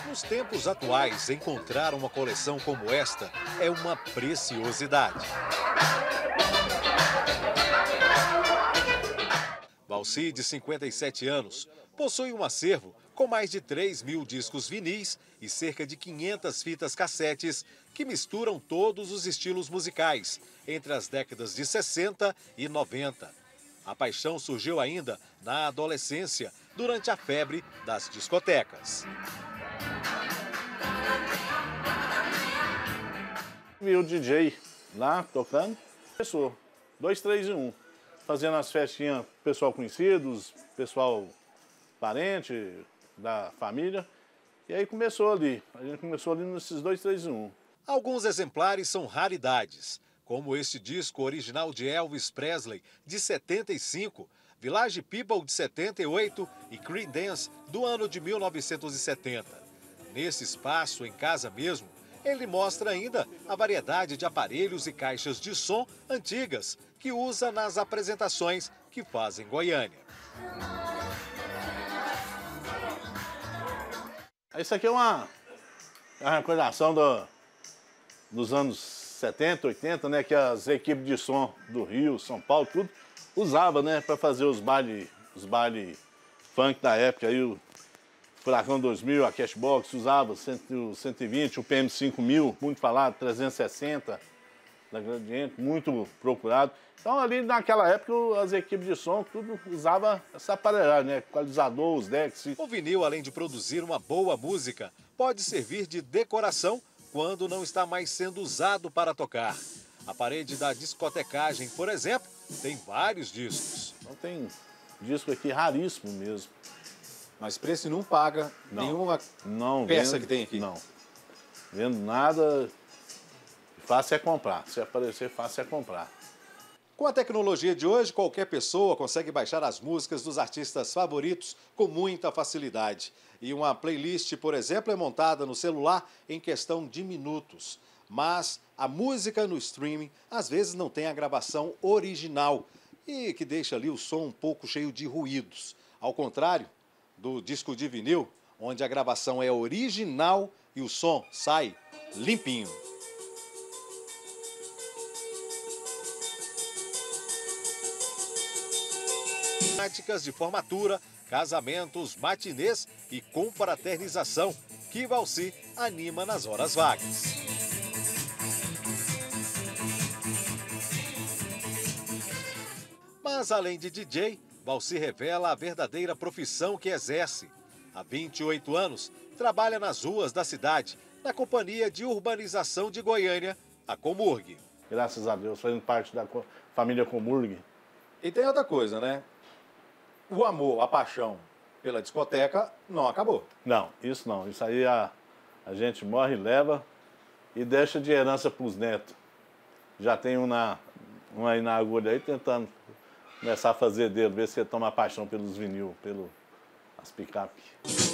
Nos tempos atuais, encontrar uma coleção como esta é uma preciosidade. Valci, de 57 anos, possui um acervo com mais de 3.000 discos vinis e cerca de 500 fitas cassetes que misturam todos os estilos musicais entre as décadas de 60 e 90. A paixão surgiu ainda na adolescência, durante a febre das discotecas. Vi o DJ lá tocando, começou 2, 3 e 1, fazendo as festinhas, pessoal conhecidos, pessoal parente da família, e aí começou ali, a gente começou ali nesses 2, 3 e 1. Alguns exemplares são raridades, como este disco original de Elvis Presley, de 75, Village People, de 78 e Creedence, do ano de 1970. Nesse espaço, em casa mesmo, ele mostra ainda a variedade de aparelhos e caixas de som antigas que usa nas apresentações que faz em Goiânia. Isso aqui é uma recordação dos anos 70, 80, né, que as equipes de som do Rio, São Paulo, tudo usava, né, para fazer os baile funk da época. Aí o Furacão 2000, a Cashbox usava 120, o PM 5000, muito falado, 360 da Gradiente, muito procurado. Então ali naquela época as equipes de som tudo usava essa aparelhagem, né, equalizador, os decks. O vinil, além de produzir uma boa música, pode servir de decoração quando não está mais sendo usado para tocar. A parede da discotecagem, por exemplo, tem vários discos. Então tem disco aqui raríssimo mesmo. Mas preço não paga nenhuma peça que tem aqui? Não. Vendo nada, fácil é comprar. Se aparecer, fácil é comprar. Com a tecnologia de hoje, qualquer pessoa consegue baixar as músicas dos artistas favoritos com muita facilidade. E uma playlist, por exemplo, é montada no celular em questão de minutos. Mas a música no streaming, às vezes, não tem a gravação original e que deixa ali o som um pouco cheio de ruídos. Ao contrário do disco de vinil, onde a gravação é original e o som sai limpinho. Práticas de formatura, casamentos, matinês e confraternização que Valci anima nas horas vagas. Mas além de DJ, Valci revela a verdadeira profissão que exerce. Há 28 anos, trabalha nas ruas da cidade, na Companhia de Urbanização de Goiânia, a Comurg. Graças a Deus, fazendo parte da família Comurg. E tem outra coisa, né? O amor, a paixão pela discoteca não acabou. Não, isso não. Isso aí a gente morre e leva e deixa de herança para os netos. Já tem um aí na agulha aí tentando começar a fazer dedo, ver se ele toma paixão pelos vinil, pelas picape.